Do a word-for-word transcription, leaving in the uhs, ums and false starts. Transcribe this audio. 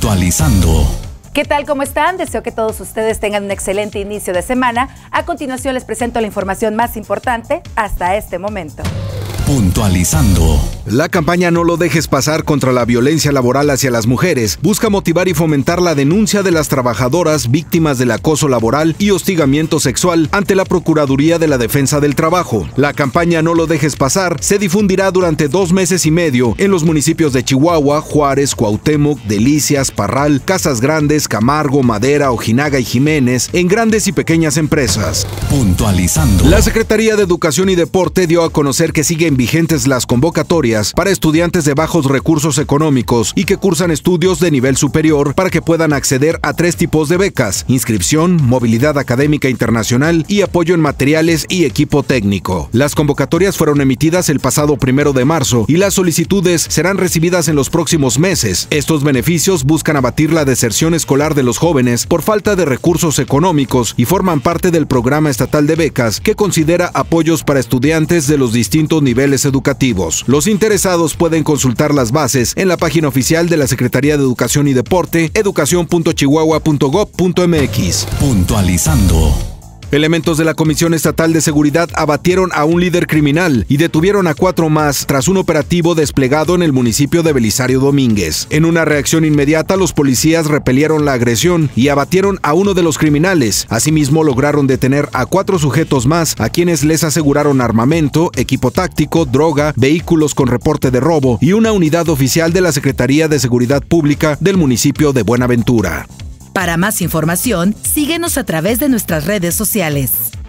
Puntualizando. ¿Qué tal? ¿Cómo están? Deseo que todos ustedes tengan un excelente inicio de semana. A continuación les presento la información más importante hasta este momento. Puntualizando. La campaña No lo dejes pasar contra la violencia laboral hacia las mujeres busca motivar y fomentar la denuncia de las trabajadoras víctimas del acoso laboral y hostigamiento sexual ante la Procuraduría de la Defensa del Trabajo. La campaña No lo dejes pasar se difundirá durante dos meses y medio en los municipios de Chihuahua, Juárez, Cuauhtémoc, Delicias, Parral, Casas Grandes, Camargo, Madera, Ojinaga y Jiménez, en grandes y pequeñas empresas. Puntualizando. La Secretaría de Educación y Deporte dio a conocer que siguen vigentes las convocatorias para estudiantes de bajos recursos económicos y que cursan estudios de nivel superior para que puedan acceder a tres tipos de becas: inscripción, movilidad académica internacional y apoyo en materiales y equipo técnico. Las convocatorias fueron emitidas el pasado primero de marzo y las solicitudes serán recibidas en los próximos meses. Estos beneficios buscan abatir la deserción escolar de los jóvenes por falta de recursos económicos y forman parte del programa estatal de becas que considera apoyos para estudiantes de los distintos niveles educativos. Los interesados pueden consultar las bases en la página oficial de la Secretaría de Educación y Deporte, educación punto chihuahua punto gob punto mx. Puntualizando. Elementos de la Comisión Estatal de Seguridad abatieron a un líder criminal y detuvieron a cuatro más tras un operativo desplegado en el municipio de Belisario Domínguez. En una reacción inmediata, los policías repelieron la agresión y abatieron a uno de los criminales. Asimismo, lograron detener a cuatro sujetos más, a quienes les aseguraron armamento, equipo táctico, droga, vehículos con reporte de robo y una unidad oficial de la Secretaría de Seguridad Pública del municipio de Buenaventura. Para más información, síguenos a través de nuestras redes sociales.